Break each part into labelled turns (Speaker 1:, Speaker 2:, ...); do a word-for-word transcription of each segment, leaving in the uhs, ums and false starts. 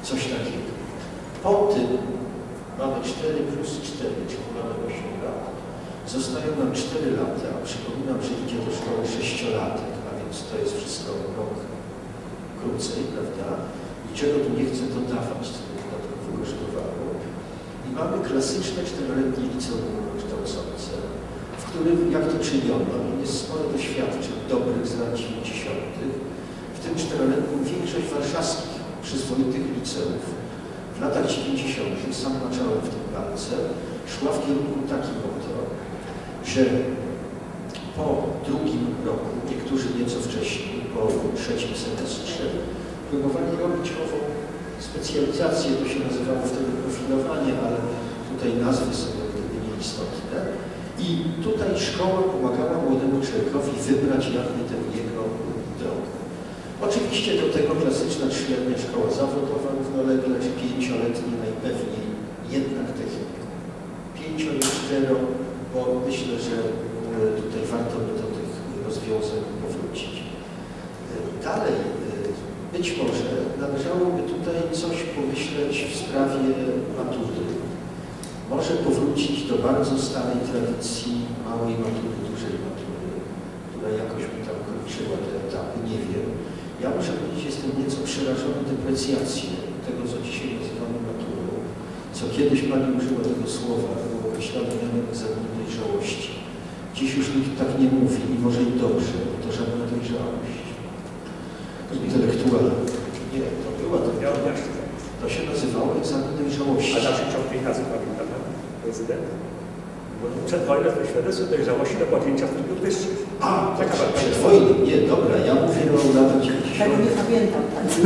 Speaker 1: Coś takiego. Po tym mamy cztery plus cztery, czyli mamy osiem lat. Zostają nam cztery lata. Przypominam, że idzie do szkoły sześciolatek, a więc to jest wszystko rok krócej, prawda? Niczego tu nie chcę dodawać, co by dodatkowo kosztowało. I mamy klasyczne czteroletnie liceum ogólnokształcące, w którym, jak to czyniono, jest sporo doświadczeń dobrych z lat dziewięćdziesiątych. W tym czteroletnim większość warszawskich przyzwoitych liceów w latach dziewięćdziesiątych, sam maczałem w tym palce, szła w kierunku takim oto, że po drugim roku, niektórzy nieco wcześniej, po trzecim semestrze, próbowali robić ową specjalizację, to się nazywało wtedy profilowanie, ale tutaj nazwy są jakby nieistotne. I tutaj szkoła pomagała młodemu człowiekowi wybrać jakby tę jego drogę. Oczywiście do tego klasyczna trzyletnia szkoła zawodowa równolegle, czy pięcioletnia najpewniej jednak technikum. Pięcio i cztero, bo myślę, że tutaj warto by do tych rozwiązań powrócić. Dalej, być może należałoby tutaj coś pomyśleć w sprawie matury. Może powrócić do bardzo starej tradycji małej matury, dużej matury, która jakoś by tam kończyła te etapy, nie wiem. Ja muszę powiedzieć, jestem nieco przerażony deprecjacją tego, co dzisiaj nazywamy maturą, co kiedyś Pani użyła tego słowa, było określone mianem egzaminu dojrzałości. Dziś już nikt tak nie mówi i może i dobrze, bo to żadna dojrzałość intelektualna. Nie, to była to. To się nazywało egzamin dojrzałości.
Speaker 2: A zawsze ciąg tych nazw pamięta Pan prezydent? Bo przed wojną to świadectwo dojrzałości do podjęcia studiów wyższych.
Speaker 1: A, taka przed wojną, nie, dobra, ja mówię o latach dziewięćdziesiątych.
Speaker 3: Tego nie pamiętam.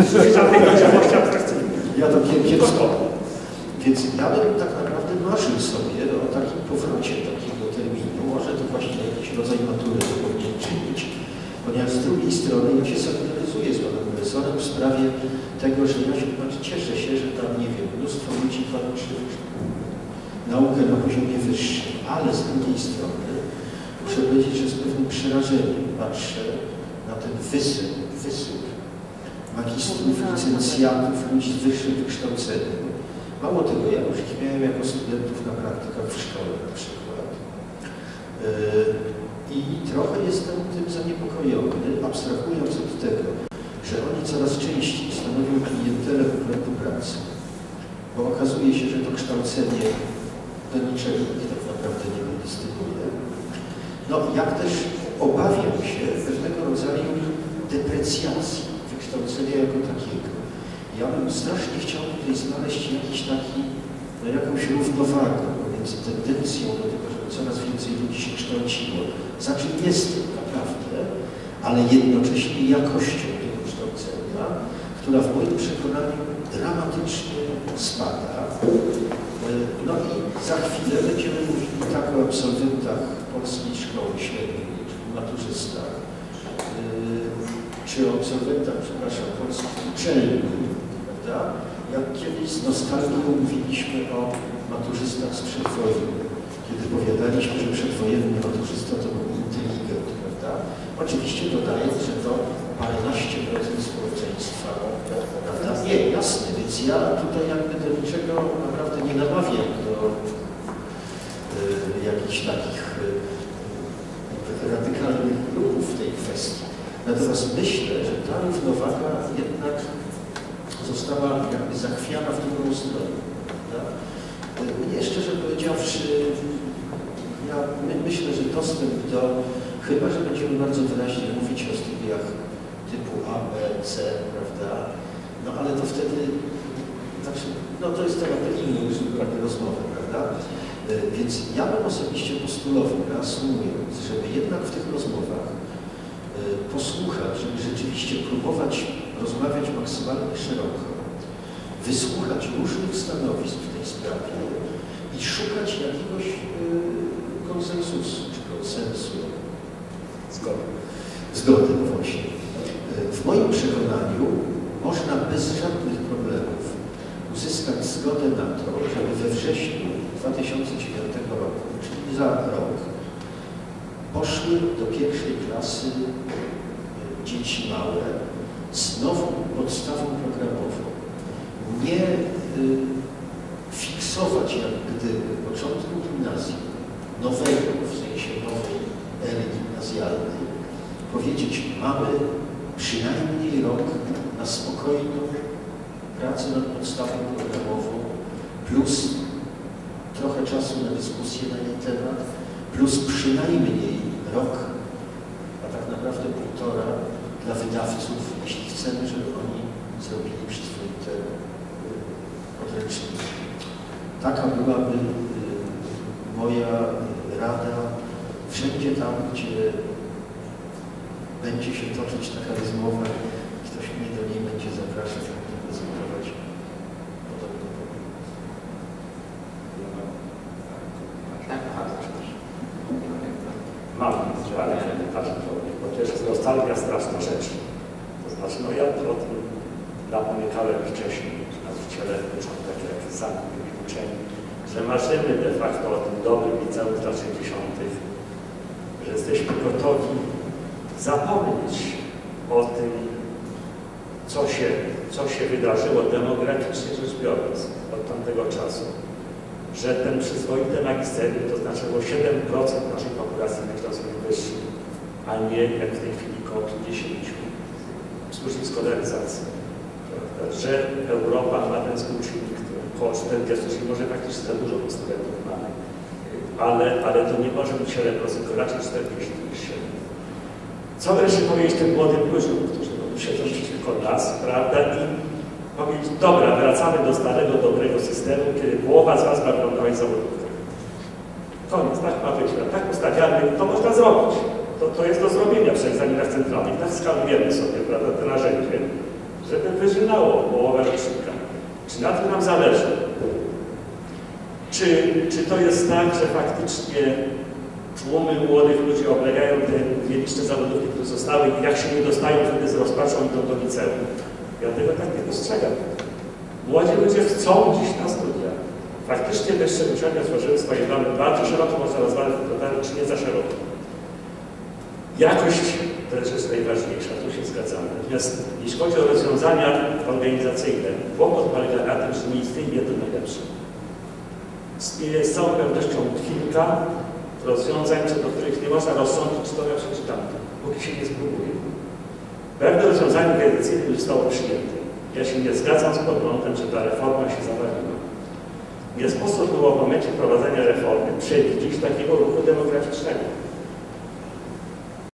Speaker 1: Ja to kiepsko. Więc ja bym tak naprawdę marzył sobie o takim powrocie takiego terminu. Może to właśnie jakiś rodzaj matury to powinien czynić. Ponieważ z drugiej strony ja się solidaryzuję z Panem Profesorem w sprawie tego, że ja się znaczy, cieszę się, że tam, nie wiem, mnóstwo ludzi walczy naukę na poziomie wyższym, ale z drugiej strony muszę powiedzieć, że z pewnym przerażeniem patrzę na ten wysyp, wysyp magistrów, licencjatów, ludzi z wyższym wykształceniem. Mało tego, ja już ich miałem jako studentów na praktykach w szkole na przykład. I trochę jestem tym zaniepokojony, abstrahując od tego, że oni coraz częściej stanowią klientelę urzędu pracy, bo okazuje się, że to kształcenie do niczego ich tak naprawdę nie predystynuje. No jak też obawiam się pewnego rodzaju deprecjacji wykształcenia jako takiego. Ja bym strasznie chciał tutaj znaleźć jakiś taki, no, jakąś równowagę pomiędzy tendencją do tego, żeby coraz więcej ludzi się kształciło, za czym jestem naprawdę, ale jednocześnie jakością tego kształcenia, która w moim przekonaniu dramatycznie spada. No i za chwilę będziemy mówili tak o absolwentach polskiej szkoły średniej, czy maturzystach, czy o absolwentach, przepraszam, polskich uczelni, prawda? Jak kiedyś z nostalgią mówiliśmy o maturzystach sprzed wojny, kiedy powiadaliśmy, że przedwojenny maturzysta to był inteligent, prawda? Oczywiście dodając, że to paręnaście procent społeczeństwa, prawda? Nie, jasne, więc ja tutaj jakby do niczego naprawdę nie namawiam do y, jakichś takich y, radykalnych ruchów w tej kwestii. Natomiast myślę, że ta równowaga jednak została jakby zachwiana w drugą stronę. Prawda? Mnie szczerze powiedziawszy, ja my, myślę, że dostęp do, chyba że będziemy bardzo wyraźnie mówić o studiach typu A, B, C, prawda? No ale to wtedy, znaczy, no to jest temat inny już zupełnie rozmowy, prawda? Więc ja bym osobiście postulował, reasumując, żeby jednak w tych rozmowach posłuchać, żeby rzeczywiście próbować rozmawiać maksymalnie szeroko, wysłuchać różnych stanowisk w tej sprawie i szukać jakiegoś y, konsensusu czy konsensu.
Speaker 2: Zgody.
Speaker 1: Zgody, no właśnie. W moim przekonaniu można bez żadnych problemów uzyskać zgodę na to, żeby we wrześniu dwa tysiące dziewiątego roku, czyli za rok, poszły do pierwszej klasy dzieci małe z nową podstawą programową. nie y, fiksować jak gdyby początku gimnazjum nowego, w sensie nowej ery gimnazjalnej, powiedzieć, mamy przynajmniej rok na spokojną pracę nad podstawą programową, plus trochę czasu na dyskusję na jej temat, plus przynajmniej rok, a tak naprawdę półtora dla wydawców, jeśli chcemy, żeby oni zrobili przyzwoite podręczniki. Taka byłaby moja rada wszędzie tam, gdzie będzie się toczyć taka rozmowa, ktoś mnie do niej będzie zapraszać, żeby prezentować podobny pomysł.
Speaker 3: Tak,
Speaker 2: Mam ale bo to jest nostalgia straszna rzecz. To znaczy, no ja o tym napomykałem wcześniej, nauczyciele uczą tak jak sami byli uczeni, że marzymy de facto o tym dobrym liceum z lat sześćdziesiątych, że jesteśmy gotowi zapomnieć o tym, co się, co się wydarzyło demograficznie rzecz biorąc od tamtego czasu. Że ten przyzwoite magisterium to znaczyło siedem procent naszej populacji na kształceniu wyższym, a nie jak w tej chwili około pięćdziesiąt procent służy skolaryzacji. Że Europa ma ten współczynnik około czterdzieści, czyli może praktycznie za dużo studentów mamy, ale, ale to nie może być siedem procent, tylko raczej czterdzieści niż siedem. Co wreszcie powiedzieć tym młodym ludziom, którzy siedzą przeciwko nas, prawda, i powiedzieć, dobra, wracamy do starego, dobrego systemu, kiedy połowa z was ma wyglądać zawodówkę. Koniec, tak ma być, tak ustawiamy, to można zrobić. To, to jest do zrobienia przy egzaminach centralnych. Naskalujemy sobie, prawda, te narzędzie, żeby wyżynało połowę rocznika. Czy na tym nam zależy? Czy, czy to jest tak, że faktycznie tłumy młodych ludzi oblegają te nieliczne zawodówki, które zostały i jak się nie dostają, wtedy z rozpaczą idą do liceum? Ja tego tak nie dostrzegam. Młodzi ludzie chcą dziś na studia. Faktycznie wyższe uczelnie tworzyły swoje plany bardzo szeroko, można rozważać, czy nie za szeroko. Jakość to jest rzecz najważniejsza, tu się zgadzamy. Natomiast jeśli chodzi o rozwiązania organizacyjne, kłopot polega na tym, że nie istnieje jedno najlepsze. Istnieje z całą pewnością kilka rozwiązań, co do których nie można rozsądzić, czy to lepsze, czy tamto, póki się nie spróbuje. Pewne rozwiązanie kredycyjne już zostało przyjęte. Ja się nie zgadzam z poglądem, że ta reforma się zawaliła. Nie sposób było w momencie wprowadzenia reformy przewidzieć takiego ruchu demograficznego.